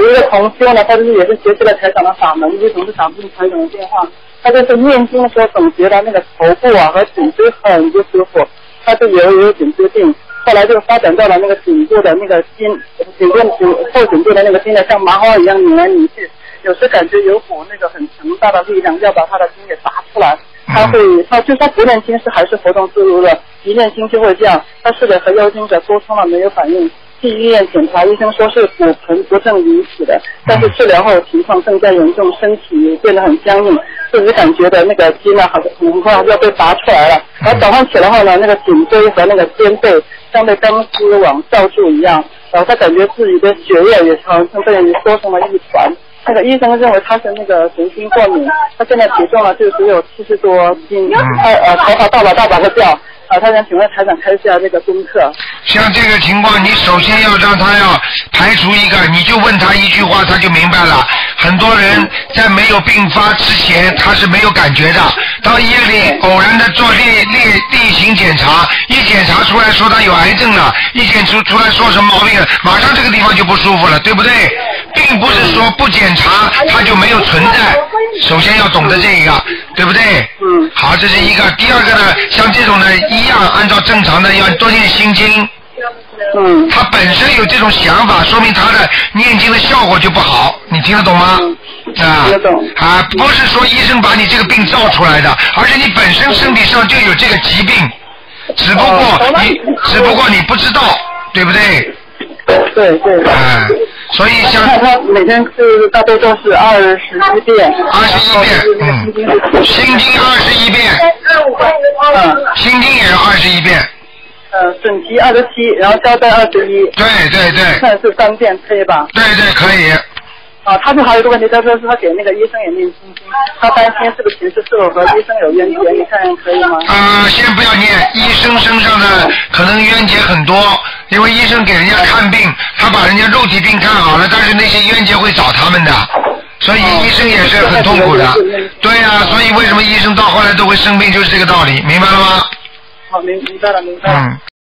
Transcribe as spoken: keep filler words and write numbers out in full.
一个同修呢，他就是也是学习了台长的法门，就总是打不进台长的电话。他就是念经的时候总觉得那个头部啊和颈椎很不舒服，他就有有颈椎病，后来就发展到了那个颈部的那个筋，颈部颈后颈部的那个筋呢，像麻花一样拧来拧去，有时感觉有股那个很强大的力量要把他的筋给拔出来。他会，他就他不念经是还是活动自如的，一念经就会这样。他试着和妖精者沟通了，没有反应。去医院检查，医生说是骨盆不正引起的，但是治疗后情况更加严重，身体变得很僵硬，自己感觉的那个筋呢，好像很快要被拔出来了。然后早上起来后呢，那个颈椎和那个肩背像被钢丝网罩住一样，然后他感觉自己的血液也好像被人缩成了一团。那个医生认为他是那个神经过敏，他现在体重呢就只有七十多斤，他呃头发到了大把个掉。啊，他想请问台长开一下这个功课。 像这个情况，你首先要让他要排除一个，你就问他一句话，他就明白了。很多人在没有病发之前，他是没有感觉的。到医院里偶然的做例例例行检查，一检查出来说他有癌症了，一检查出来说什么毛病了，马上这个地方就不舒服了，对不对？并不是说不检查它就没有存在，首先要懂得这个，对不对？ 嗯。 好，这是一个。第二个呢，像这种呢一样，按照正常的要多念心经。 嗯。 他本身有这种想法，说明他的念经的效果就不好，你听得懂吗？ 嗯、 啊。 听得懂。 啊，不是说医生把你这个病造出来的，而且你本身身体上就有这个疾病，只不过你，只不过你不知道，对不对？ 对对。 啊。所以像他每天是大悲咒是二十一遍， 二十一遍，嗯，心经二十一遍， 嗯， 心经也是二十一遍， 呃，准提二十七，然后交代二十一， 对对对， 算是三遍可以吧？ 对对可以。 啊，他就还有一个问题，他说是他给那个医生也念心经，他担心是不是前世是否和医生有冤结，你看可以吗？ 啊、呃，先不要念，医生身上的可能冤结很多，因为医生给人家看病，他把人家肉体病看好了，但是那些冤结会找他们的，所以医生也是很痛苦的。对呀、啊，所以为什么医生到后来都会生病，就是这个道理，明白了吗？ 好，明明白了，明白了。 嗯。